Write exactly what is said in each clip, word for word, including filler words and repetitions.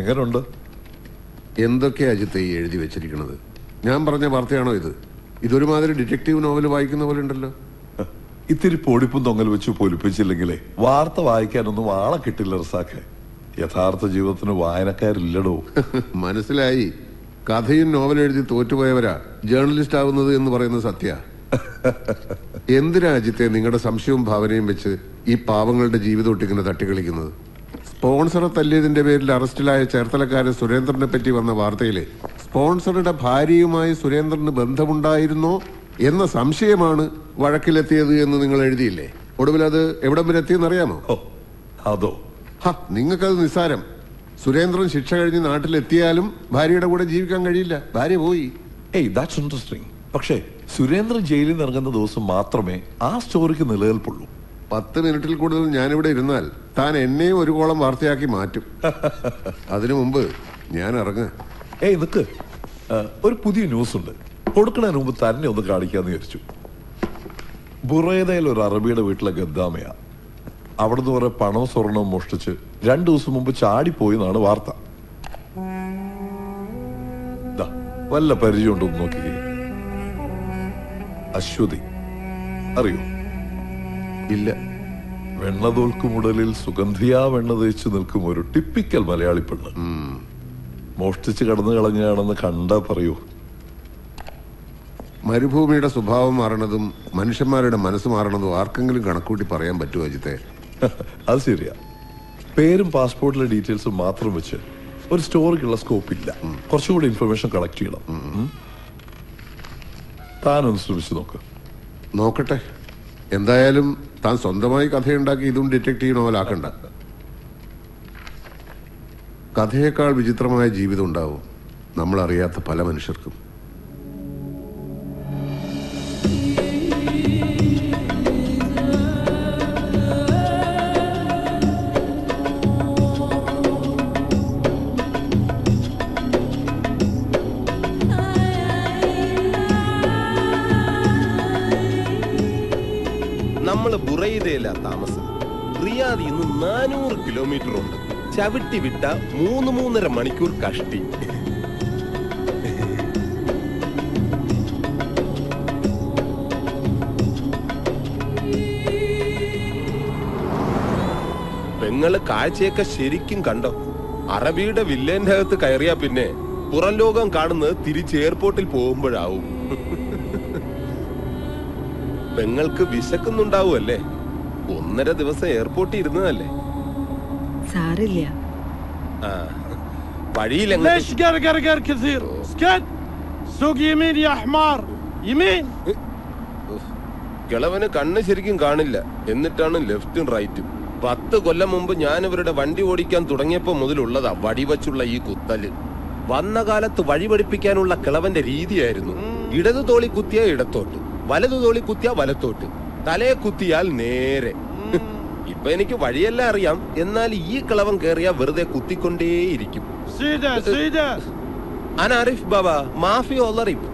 എങ്ങനുണ്ട്? എന്തൊക്കെയാ അജിത്ത് ഈ എഴുതി വെച്ചിരിക്കുന്നത്? ഞാൻ പറഞ്ഞ വാർത്തയാണോ ഇത്? ഇതൊരുമാതിരി ഡിറ്റക്റ്റീവ് നോവൽ വായിക്കുന്ന പോലെ ഉണ്ടല്ലോ. ഇത്തിരി പൊടിപ്പും തൊങ്ങൽ വെച്ച് പൊലിപ്പിച്ചില്ലെങ്കിലേ വാർത്ത വായിക്കാനൊന്നും ആളെ കിട്ടില്ല റസാഖെ. യഥാർത്ഥ ജീവിതത്തിന് വായനക്കാരില്ലടോ. മനസ്സിലായി. കഥയും നോവൽ എഴുതി തോറ്റുപോയവരാ ജേർണലിസ്റ്റ് ആവുന്നത് എന്ന് പറയുന്നത് സത്യ. എന്തിനാ അജിത്തെ നിങ്ങളുടെ സംശയവും ഭാവനയും വെച്ച് ഈ പാവങ്ങളുടെ ജീവിതം ഒട്ടിങ്ങനെ തട്ടിക്കളിക്കുന്നത്? സ്പോൺസറെ തല്ലിയതിന്റെ പേരിൽ അറസ്റ്റിലായ ചേർത്തലക്കാരൻ സുരേന്ദ്രനെ പറ്റി വന്ന വാർത്തയിലെ സ്പോൺസറുടെ ഭാര്യയുമായി സുരേന്ദ്രന് ബന്ധമുണ്ടായിരുന്നോ എന്ന സംശയമാണ് വഴക്കിലെത്തിയത് എന്ന് നിങ്ങൾ എഴുതിയില്ലേ? ഒടുവിൽ അത് എവിടം വരെ എത്തിയെന്നറിയാമോ? അതോ ഹ, നിങ്ങൾക്കത് നിസ്സാരം. സുരേന്ദ്രൻ ശിക്ഷ കഴിഞ്ഞ് നാട്ടിലെത്തിയാലും ഭാര്യയുടെ കൂടെ ജീവിക്കാൻ കഴിയില്ല. ഭാര്യ പോയി. ഏയ് ദാറ്റ്സ് ഇൻട്രസ്റ്റിംഗ്. പക്ഷേ സുരേന്ദ്രൻ ജയിലിൽ നിന്ന് ഇറങ്ങുന്ന ദിവസം മാത്രമേ ആ സ്റ്റോറിക്ക് നിലനിൽപ്പുള്ളൂ. പത്ത് മിനിറ്റിൽ കൂടുതൽ ഞാനിവിടെ ഇരുന്നാൽ താൻ എന്നെയും ഒരു കോളം വാർത്തയാക്കി മാറ്റും. അതിനു മുമ്പ് ഞാൻ ഇറങ്ങ. ഏയ് നിക്ക്, ഒരു പുതിയ ന്യൂസ് ഉണ്ട്. കൊടുക്കുന്നതിന് മുമ്പ് തന്നെ ഒന്ന് കാണിക്കാന്ന് വിചാരിച്ചു. ബുറേദയിൽ ഒരു അറബിയുടെ വീട്ടിലെ ഗദ്ദാമയാ. അവിടുന്ന് കുറെ പണവും സ്വർണവും മോഷ്ടിച്ച് രണ്ടു ദിവസം മുമ്പ് ചാടിപ്പോയി എന്നാണ് വാർത്ത. വല്ല പരിചയമുണ്ടോ നോക്കിക്കേ. അശ്വതി അറിയോ? ഇല്ല. വെണ്ണതോൽക്കുമുടലിൽ സുഗന്ധിയാ വെണ്ണ തേച്ച് നിൽക്കും ഒരു ടിപ്പിക്കൽ മലയാളി പെണ്ണ്. മോഷ്ടിച്ച് കടന്നു കളഞ്ഞാണെന്ന് കണ്ടാ പറയൂ. മരുഭൂമിയുടെ സ്വഭാവം മാറണതും മനുഷ്യന്മാരുടെ മനസ്സ് മാറണതും ആർക്കെങ്കിലും കണക്കൂട്ടി പറയാൻ പറ്റുമോ അജിത്തെ? അത് ശരിയാ. പേരും പാസ്പോർട്ടിലെ ഡീറ്റെയിൽസും മാത്രം വെച്ച് ഒരു സ്റ്റോറിക്കുള്ള സ്കോപ്പ് ഇല്ല. കുറച്ചുകൂടി ഇൻഫർമേഷൻ കളക്ട് ചെയ്യണം. താനൊന്ന് ശ്രമിച്ചു നോക്ക്. നോക്കട്ടെ. എന്തായാലും താൻ സ്വന്തമായി കഥയുണ്ടാക്കി ഇതും ഡിറ്റക്റ്റീവ് നോവലാക്കണ്ട. കഥയേക്കാൾ വിചിത്രമായ ജീവിതം ഉണ്ടാവും നമ്മൾ അറിയാത്ത പല മനുഷ്യർക്കും. നമ്മള് ബുറൈദയിലാ താമസം. റിയാദിൽ നിന്ന് നാനൂറ് കിലോമീറ്റർ ഉണ്ട്. ചവിട്ടി വിട്ട മൂന്ന് മൂന്നര മണിക്കൂർ കഷ്ടി. പെങ്ങള് കാഴ്ചയൊക്കെ ശരിക്കും കണ്ടോ? അറബിയുടെ വില്ലേന്റെ അകത്ത് കയറിയാ പിന്നെ പുറം ലോകം കാണുന്നത് തിരിച്ച് എയർപോർട്ടിൽ പോകുമ്പോഴാവും. പെങ്ങൾക്ക് വിശക്കുന്നുണ്ടാവുമല്ലേ? ഒന്നര ദിവസം എയർപോർട്ടിൽ ഇരുന്നതല്ലേ? സാരില്ല. കിളവന് കണ്ണ് ശരിക്കും കാണില്ല. എന്നിട്ടാണ് ലെഫ്റ്റും റൈറ്റും. പത്ത് കൊല്ലം മുമ്പ് ഞാൻ ഇവരുടെ വണ്ടി ഓടിക്കാൻ തുടങ്ങിയപ്പോ മുതലുള്ളതാ വടിവച്ചുള്ള ഈ കുത്തല്. വന്ന കാലത്ത് വഴി പഠിപ്പിക്കാനുള്ള കിളവന്റെ രീതിയായിരുന്നു. ഇടതു തോളി കുത്തിയ ഇടത്തോട്ട്, വലതു തോളി കുത്തിയ വലത്തോട്ട്, തലയെ കുത്തിയാൽ നേരെ. ഇപ്പൊ എനിക്ക് വഴിയെല്ലാം അറിയാം. എന്നാൽ ഈ കിളവൻ കേറിയ വെറുതെ കുത്തിക്കൊണ്ടേയിരിക്കും. അനാരിഫ് ബാബ മാഫി ഒളറിഫ്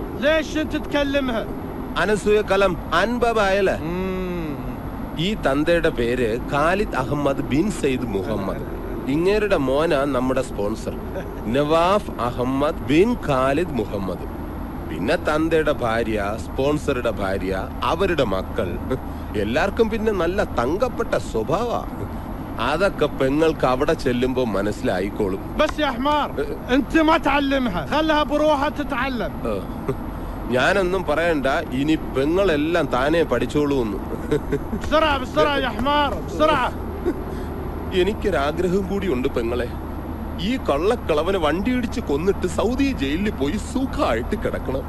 അനസൂയ കലം അൻബാബായല. ഈ തന്തയുടെ പേര് Khalid Ahmed bin Sayyid Muhammad. ഇങ്ങേരുടെ മോനാ നമ്മുടെ sponsor Nawaf Ahmed bin Khalid Muhammad. പിന്നെ തന്തയുടെ ഭാര്യ, സ്പോൺസറുടെ ഭാര്യ, അവരുടെ മക്കൾ. എല്ലാവർക്കും പിന്നെ നല്ല തങ്കപ്പെട്ട സ്വഭാവ. അതൊക്കെ പെങ്ങൾക്ക് അവിടെ ചെല്ലുമ്പോ മനസ്സിലായിക്കോളും. ഞാനൊന്നും പറയണ്ട, ഇനി പെങ്ങളെല്ലാം താനേ പഠിച്ചോളൂന്ന്. എനിക്കൊരാഗ്രഹം കൂടിയുണ്ട് പെങ്ങളെ. ഈ കള്ളക്കളവനെ വണ്ടി ഇടിച്ച് കൊന്നിട്ട് സൗദി ജയിലിൽ പോയി സുഖമായിട്ട് കിടക്കണം.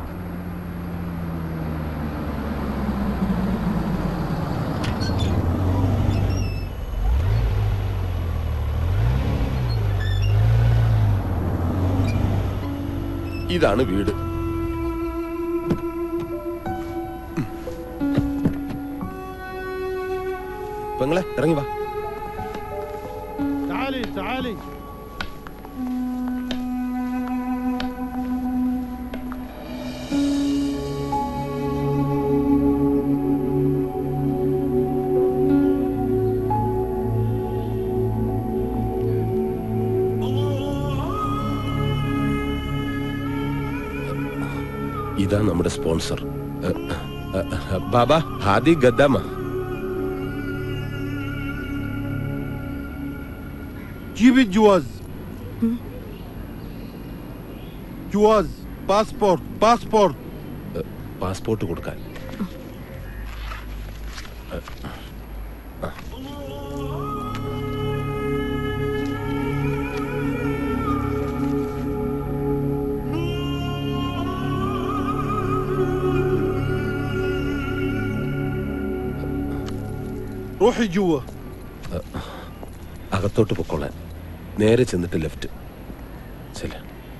ഇതാണ് വീട്. പെങ്ങളെ ഇറങ്ങി വാ. ഇതാ നമ്മുടെ സ്പോൺസർ. ബാബ ഹാദി ഗദ്ദാമ. جيب الجواز. جواز باسبورت باسبورت. പാസ്പോർട്ട് കൊടുക്കാൻ. روحي جوا. അകത്തോട്ട് പൊക്കോളാൻ. നേരെ ചെന്നിട്ട് ലെഫ്റ്റ്. ശരി.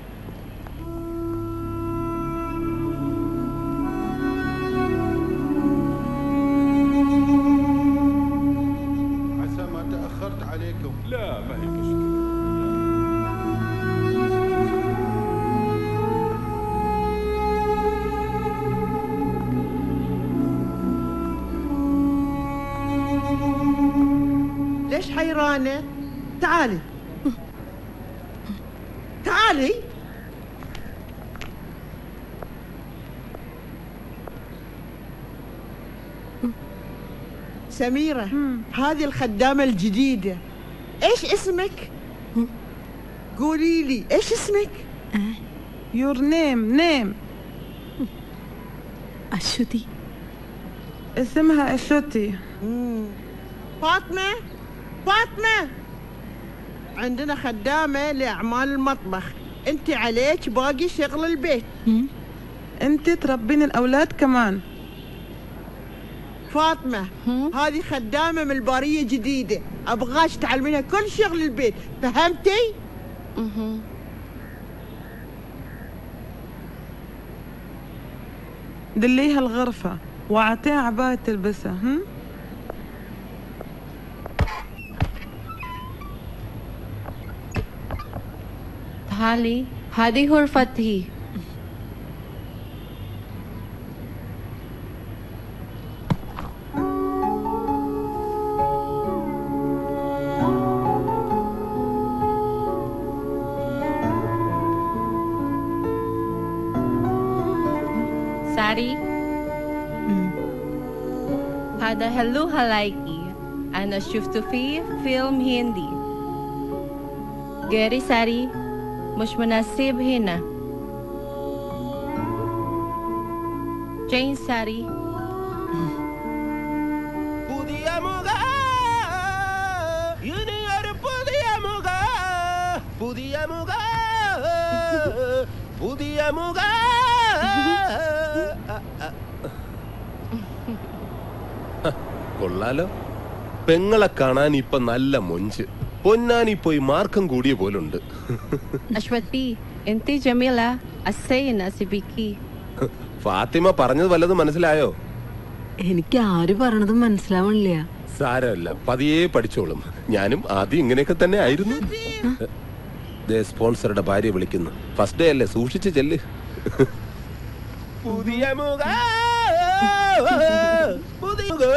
عسى ما تأخرت عليكم. لا ما هي مشكلة. ليش حيرانة؟ تعالي تعالي. سميرة هذه الخدامة الجديدة. ايش اسمك؟ قولي لي ايش اسمك؟ Your name name. അശ്വതി. اسمها أشوتي. فاطمة فاطمة عندنا خدامة لأعمال المطبخ. انت عليك باقي شغل البيت. أنت تربين الأولاد كمان. فاطمة هذه خدامة من البارية جديدة، أبغاش تعلمينها كل شغل البيت، فهمتي؟ دليها الغرفة وأعطيها عباية تلبسها. هم؟ تعالي هذه غرفتي. ساري هذا هلو هلايكي. أنا شفته فيه فيلم هندي. غيري ساري مش مناسب هنا. جين ساري. പുതിയ മുഖ ഇനിയൊരു പുതിയ മുഖ പുതിയ മുഖ പുതിയ മുഖ. കൊള്ളാലോ. പെങ്ങളെ കാണാൻ ഇപ്പൊ നല്ല മൊഞ്ച്. പൊന്നാനി പോയി മാർക്കം കൂടിയ പോലുണ്ട്. أشوتي أنت جميلة. السينة سبيكي. ഫാത്തിമ പറഞ്ഞത് വല്ലതും മനസ്സിലായോ? എനിക്ക് ആര് പറഞ്ഞതും മനസ്സിലാവണില്ല. സാരമല്ല, പതിയെ പഠിച്ചോളും. ഞാനും ആദ്യം ഇങ്ങനെയൊക്കെ തന്നെ ആയിരുന്നു. ദേ സ്പോൺസറുടെ ഭാര്യ വിളിക്കുന്നു. ഫസ്റ്റ് ഡേ അല്ലേ, സൂക്ഷിച്ച് ചെല്ല്. പുതിയ മുഖ പുതിയ മുഖ.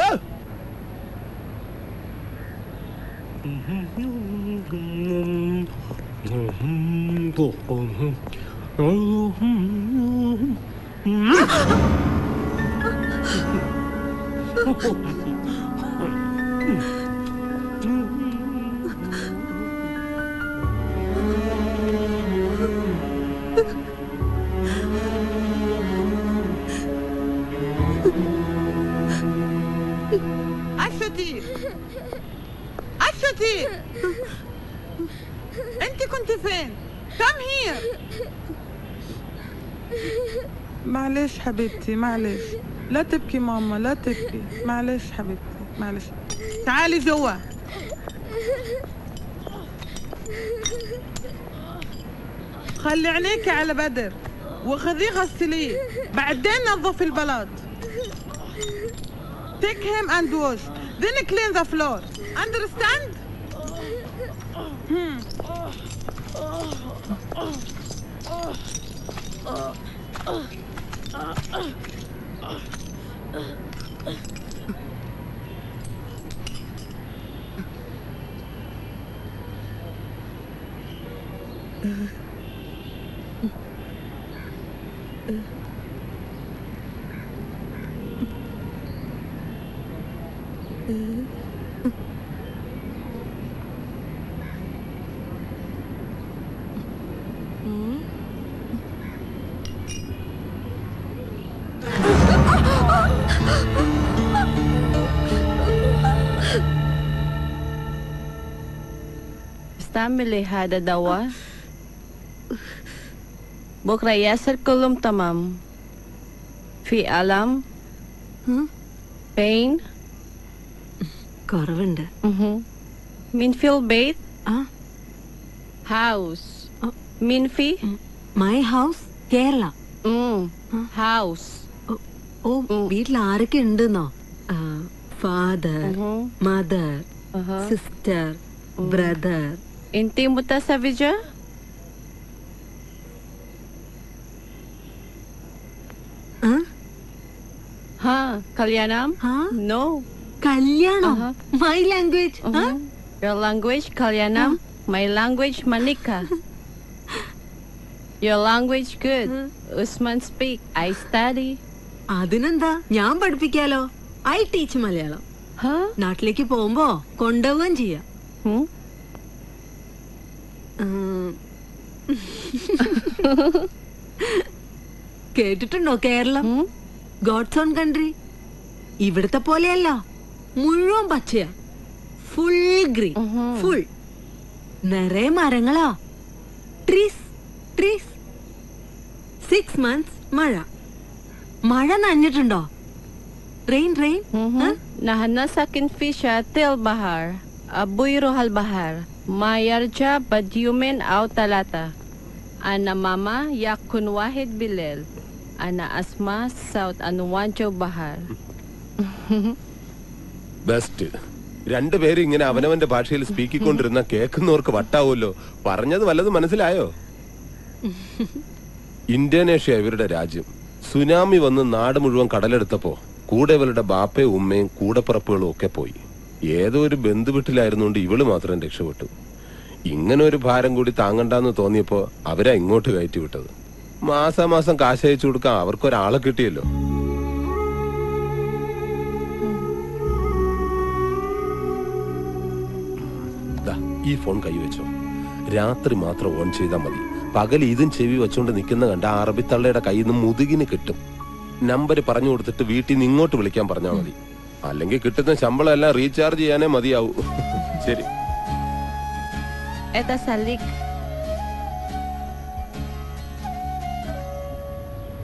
أشتي أشتي أنت كنت فين؟ كم هي؟ معلش حبيبتي معلش. لا تبكي ماما لا تبكي. معلش حبيبتي معلش. تعالي جوا. خلي عينيك على بدر وخذيه غسليه، بعدين نظف البلاط. Take him and wash, then clean the floor. Understand? Hmm. استعملي هذا دواء بكرة ياسر كلهم تمام في ألم pain കുറവുണ്ട്. مين في البيت ആ house مين في my house Kerala. house ഓ വീട്ടിൽ ആരൊക്കെ ഉണ്ടെന്നോ? Father, mother, sister, brother. انتي متزوجة ها كليانام no കല്യാണം. My language. your language Kalyanam my language Manika your language good Usman speak I study അതിനെന്താ, ഞാൻ പഠിപ്പിക്കാലോ. I teach Malayalam. നാട്ടിലേക്ക് പോകുമ്പോ കൊണ്ടുപോവുകയും ചെയ്യാം. കേട്ടിട്ടുണ്ടോ കേരളം? God's own country. ഇവിടത്തെ പോലെയല്ല, മുഴുവൻ പച്ചയാ. ഫുൾ ഗ്രീൻ, ഫുൾ നിറയെ മരങ്ങളാ. Trees trees. സിക്സ് മന്ത്സ് മഴ. മഴ നനഞ്ഞിട്ടുണ്ടോ? Rain rain. نحن ساكن في شاطئ البحر أبوي روح البحر ما يرجع بعد يومين أو ثلاثة أنا ماما يكون واحد بالليل أنا أسمع صوت أنواع البحر ബെസ്റ്റ്. രണ്ടുപേരും ഇങ്ങനെ അവനവന്റെ ഭാഷയിൽ സ്പീക്കിക്കൊണ്ടിരുന്ന കേൾക്കുന്നവർക്ക് വട്ടാവുമല്ലോ. പറഞ്ഞത് വല്ലതും മനസ്സിലായോ? ഇന്തോനേഷ്യ ഇവരുടെ രാജ്യം. സുനാമി വന്ന് നാട് മുഴുവൻ കടലെടുത്തപ്പോ കൂടെ ഇവരുടെ ബാപ്പയും ഉമ്മയും കൂടപ്പിറപ്പുകളും ഒക്കെ പോയി. ഏതോ ഒരു ബന്ധുവീട്ടിലായിരുന്നുകൊണ്ട് ഇവള് മാത്രം രക്ഷപ്പെട്ടു. ഇങ്ങനെ ഒരു ഭാരം കൂടി താങ്ങണ്ടെന്ന് തോന്നിയപ്പോ അവരാ ഇങ്ങോട്ട് കയറ്റി വിട്ടത്. മാസാമാസം കാശ് അയച്ചു കൊടുക്കാൻ അവർക്കൊരാളെ കിട്ടിയല്ലോ. ഈ ഫോൺ കൈവച്ചോ. രാത്രി മാത്രം ഓൺ ചെയ്താൽ മതി. പകൽ ഇതും ചെവി വെച്ചോണ്ട് നിൽക്കുന്ന കണ്ട അറബിത്തള്ളയുടെ കയ്യിൽ നിന്ന് മുതുകിന് കിട്ടും. നമ്പർ പറഞ്ഞു കൊടുത്തിട്ട് വീട്ടിൽ നിന്ന് ഇങ്ങോട്ട് വിളിക്കാൻ പറഞ്ഞാൽ മതി. അല്ലെങ്കിൽ കിട്ടുന്ന ശമ്പളം എല്ലാം റീചാർജ് ചെയ്യാനേ മതിയാവൂ. ശരി. Это Salik